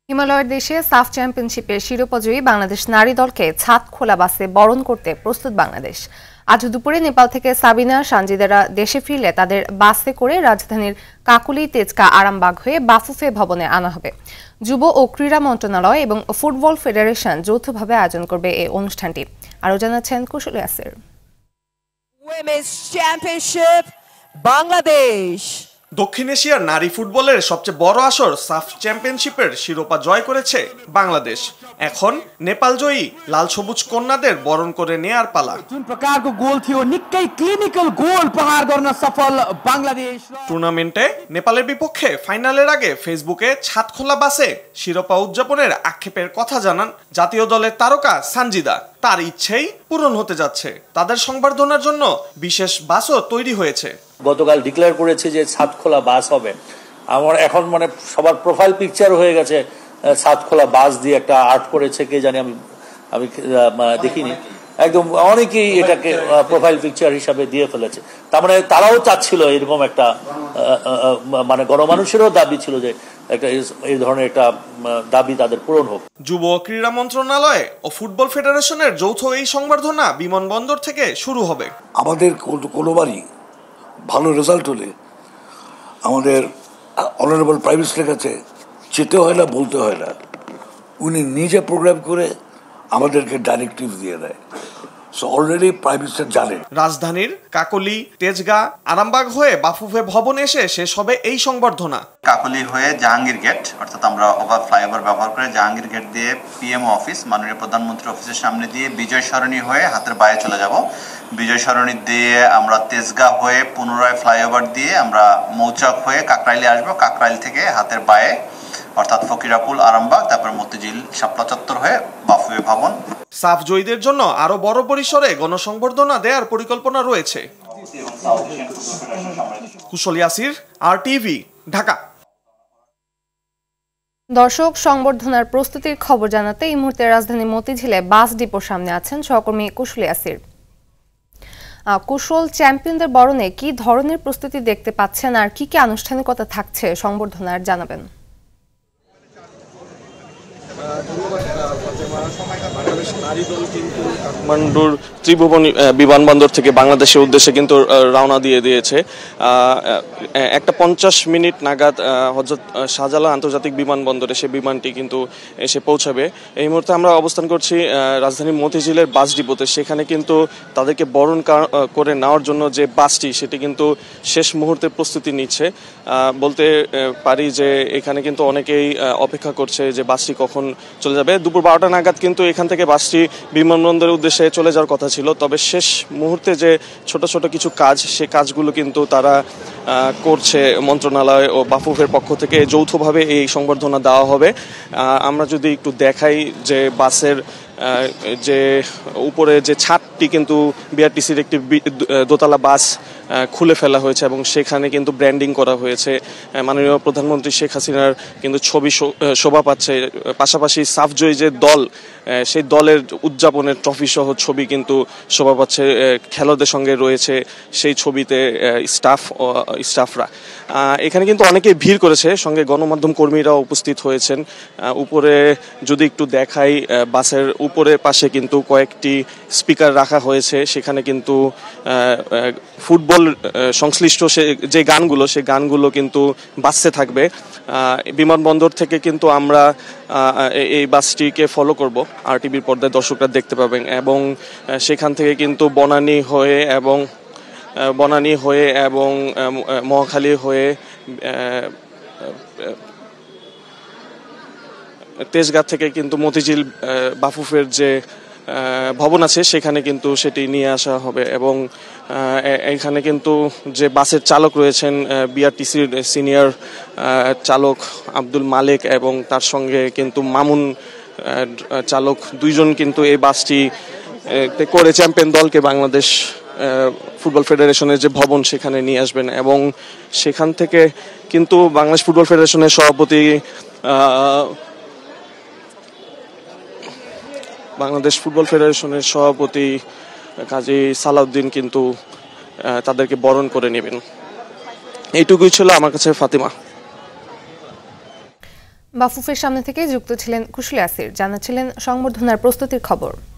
হিমালয়ের দেশে সাফ চ্যাম্পিয়নশিপের শিরোপাজয়ী বাংলাদেশ নারী দলকে ছাদ খোলা বাসে বরণ করতে প্রস্তুত বাংলাদেশ। আজ দুপুরে নেপাল থেকে সাবিনা সানজিদারা দেশে ফিরলে তাদের বাসে করে রাজধানীর কাকুলি তেজকা আরামবাগ হয়ে বাফুফে ভবনে আনা হবে। যুব ও ক্রীড়া মন্ত্রণালয় এবং ফুটবল ফেডারেশন যৌথভাবে আয়োজন করবে এই অনুষ্ঠানটি। আরও জানাচ্ছেন কুশলী আসির। Women's championship Bangladesh. দক্ষিণ এশিয়ার নারী ফুটবলের সবচেয়ে বড় আসর সাফ চ্যাম্পিয়নশিপের শিরোপা জয় করেছে বাংলাদেশ। এখন নেপাল জয়ী লাল সবুজ কন্যাদের বরণ করে নেয়ার পালা। টুর্নামেন্টে নেপালের বিপক্ষে ফাইনালের আগে ফেসবুকে ছাদখোলা বাসে শিরোপা উদযাপনের আক্ষেপের কথা জানান জাতীয় দলের তারকা সানজিদা। তার ইচ্ছেই পূরণ হতে যাচ্ছে। তাদের সংবর্ধনার জন্য বিশেষ বাসও তৈরি হয়েছে। গতকাল ডিক্লেয়ার করেছে যে ছাদখোলা বাস হবে। আমার এখন মানে সবার প্রোফাইল পিকচার হয়ে গেছে ছাদখোলা বাস দিয়ে একটা আর্ট করেছে, কে জানি আমি দেখিনি। একদম অনেকেই এটাকে প্রোফাইল পিকচার হিসাবে দিয়ে ফেলেছে। তার মানে তারাও চাচ্ছিল এরকম একটা, মানে গণমানুষেরও দাবি ছিল যে একটা এই ধরনের একটা দাবি তাদের পূরণ হোক। যুব ক্রীড়া মন্ত্রণালয় ও ফুটবল ফেডারেশনের যৌথ এই সংবর্ধনা বিমানবন্দর থেকে শুরু হবে। আমাদের কোনোবারই ভালো রেজাল্ট হলে আমাদের অনারেবল প্রাইম মিনিস্টারের কাছে যেতে হয় না, বলতে হয় না, উনি নিজে প্রোগ্রাম করে আমাদেরকে ডাইরেক্টিভ দিয়ে দেয়। সো অলরেডি প্রাইম মিনিস্টার জানেন। রাজধানীর কাকলি তেজগা আরামবাগ হয়ে বাফুফে ভবন এসে শেষ হবে এই সংবর্ধনা। কাকলি হয়ে জাহাঙ্গীর গেট, অর্থাৎ আমরা ওভার ফ্লাইওভার ব্যবহার করে জাহাঙ্গীর গেট দিয়ে পিএমও অফিস, মাননীয় প্রধানমন্ত্রীর অফিসের সামনে দিয়ে বিজয় সরণি হয়ে হাতের বাইরে চলে যাব। বিজয় সরণি দিয়ে আমরা তেজগা হয়ে পুনরায় ফ্লাইওভার দিয়ে আমরা মৌচাক হয়ে কাকরাইলে আসবো। কাকরাইল থেকে হাতের বায়ে অর্থাৎ ফকিরাপুল আরামবাগ, তারপর মতিঝিল শাপলা চত্বর হয়ে বাফুফে ভবন। সাফ জয়ীদের জন্য আরো বড় পরিসরে গণসংবর্ধনা দেওয়ার পরিকল্পনা রয়েছে। কুশলী আসির, আরটিভি, ঢাকা। দর্শক, সংবর্ধনার প্রস্তুতির খবর জানাতে এই মুহূর্তে রাজধানী মতিঝিলে বাস ডিপোর সামনে আছেন সহকর্মী কুশলী আসির। কুশল, চ্যাম্পিয়নদের বরণে কি ধরনের প্রস্তুতি দেখতে পাচ্ছেন আর কি কি আনুষ্ঠানিকতা থাকছে সংবর্ধনার জানাবেন? বাংলাদেশ নারী দল কিন্তু কাঠমান্ডুর ত্রিভুবন বিমানবন্দর থেকে বাংলাদেশের উদ্দেশ্যে কিন্তু রওনা দিয়ে দিয়েছে। একটা 50 মিনিট নাগাদ হযরত শাহজালাল আন্তর্জাতিক বিমানবন্দরে সে বিমানটি কিন্তু এসে পৌঁছাবে। এই মুহূর্তে আমরা অবস্থান করছি রাজধানী মতিঝিলের বাস ডিপোতে। সেখানে কিন্তু তাদেরকে বরণ করে নেওয়ার জন্য যে বাসটি, সেটি কিন্তু শেষ মুহূর্তে প্রস্তুতি নিচ্ছে। বলতে পারি যে এখানে কিন্তু অনেকেই অপেক্ষা করছে যে বাসটি কখন চলে যাবে। দুপুর 12টা নাগাদ কিন্তু এখান থেকে বাসটি বিমানবন্দরের উদ্দেশ্যে চলে যাওয়ার কথা ছিল। তবে শেষ মুহূর্তে যে ছোট ছোট কিছু কাজ, সে কাজগুলো কিন্তু তারা করছে। মন্ত্রণালয় ও বাফুফের পক্ষ থেকে যৌথভাবে এই সংবর্ধনা দেওয়া হবে। আমরা যদি একটু দেখাই যে বাসের যে উপরে যে ছাদটি, কিন্তু বিআরটিসির একটি দোতলা বাস খুলে ফেলা হয়েছে এবং সেখানে কিন্তু ব্র্যান্ডিং করা হয়েছে। মাননীয় প্রধানমন্ত্রী শেখ হাসিনার কিন্তু ছবি শোভা পাচ্ছে। পাশাপাশি সাফ জয়ী যে দল, সেই দলের উদযাপনের ট্রফি সহ ছবি কিন্তু শোভা পাচ্ছে। খেলোয়াড়দের সঙ্গে রয়েছে সেই ছবিতে স্টাফরা। এখানে কিন্তু অনেকেই ভিড় করেছে, সঙ্গে গণমাধ্যম কর্মীরাও উপস্থিত হয়েছেন। উপরে যদি একটু দেখাই, বাসের উপরে পাশে কিন্তু কয়েকটি স্পিকার রাখা হয়েছে। সেখানে কিন্তু ফুটবল সংশ্লিষ্ট যে গানগুলো, সেই গানগুলো কিন্তু বাসে থাকবে। বিমানবন্দর থেকে কিন্তু আমরা এই বাসটিকে ফলো করব, আরটিভির পর্দায় দর্শকরা দেখতে পাবেন। এবং সেখান থেকে কিন্তু বনানী হয়ে এবং মহাখালী হয়ে তেজগাঁ থেকে কিন্তু মতিঝিল বাফুফের যে ভবন আছে, সেখানে কিন্তু সেটি নিয়ে আসা হবে। এবং এখানে কিন্তু যে বাসের চালক রয়েছেন, বিআরটিসির সিনিয়র চালক আব্দুল মালিক এবং তার সঙ্গে কিন্তু মামুন চালক, দুইজন কিন্তু এই বাসটি করে চ্যাম্পিয়ন দলকে বাংলাদেশ ফুটবল ফেডারেশনের যে ভবন, সেখানে নিয়ে আসবেন। এবং সেখান থেকে কিন্তু বাংলাদেশ ফুটবল ফেডারেশনের সভাপতি কাজী সালাউদ্দিন কিন্তু তাদেরকে বরণ করে নেবেন। এইটুকুই ছিল আমার কাছে, ফাতিমা। বাফুফের সামনে থেকে যুক্ত ছিলেন কুশলী আসির, জানাচ্ছিলেন সংবর্ধনার প্রস্তুতির খবর।